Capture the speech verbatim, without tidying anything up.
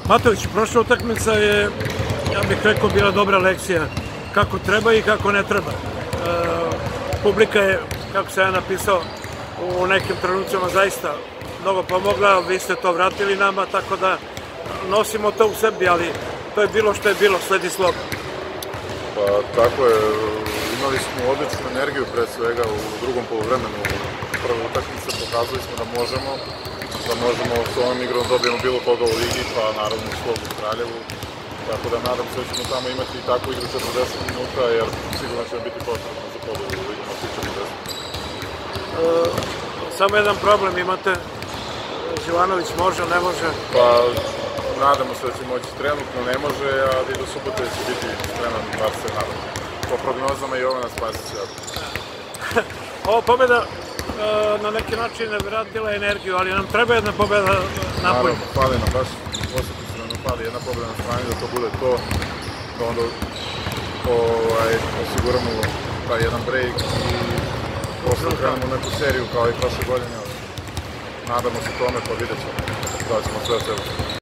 Matović, prošla utakmica je, ja bih rekao, bila dobra lekcija kako treba i kako ne treba. E, publika je, kako sam ja napisao, u nekim trenucima zaista mnogo pomogla, vi ste to vratili nama, tako da nosimo to u sebi, ali to je bilo što je bilo, sledi slog. Pa tako je, imali smo odličnu energiju pre svega u drugom poluvremenu. Prve utakmice pokazali smo da možemo, da možemo s ovom igrom dobijemo bilo koga u ligi, pa naravno slog u Kraljevu. Tako da nadam se da ćemo tamo imati i takvu igru četrdeset minuta, jer sigurno će biti potrebno za pobedu u ligi na svih četrdeset. Samo jedan problem imate, Živanović može, ne može? Pa nadamo se da će moći, trenutno ne može, ali do subote će biti spreman, bar se nadam. Po prognozama i Jovana Spasića. Ova pobjeda na neki način je vratila energiju, ali nam treba jedna pobjeda napolju. Naravno, fali nam baš, osjeti se nam fali jedna pobjeda na strani, da to bude to, da onda osiguramo taj jedan break i posle krenemo u neku seriju kao i prošle godine. Nadamo se tome, pa vidjet ćemo da ćemo sve od sebe.